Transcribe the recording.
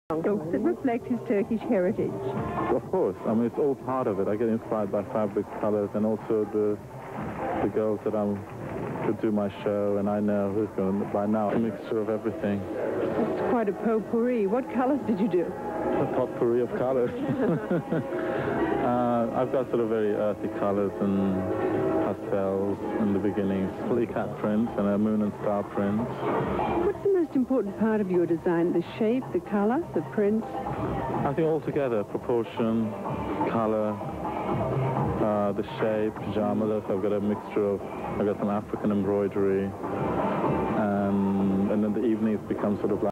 Silks that reflect his Turkish heritage. Of course, I mean, it's all part of it. I get inspired by fabric, colors, and also the girls that I'm to do my show, and I know who's going to, by now, a mixture of everything. It's quite a potpourri. What colors did you do? A potpourri of colors. I've got sort of very earthy colors and pastels in the beginning, sleek hat prints and a moon and star print. What's the most important part of your design? The shape, the color, the print? I think altogether, proportion, color, the shape, pajama look. I've got a mixture of, I've got some African embroidery, and then the evenings become sort of like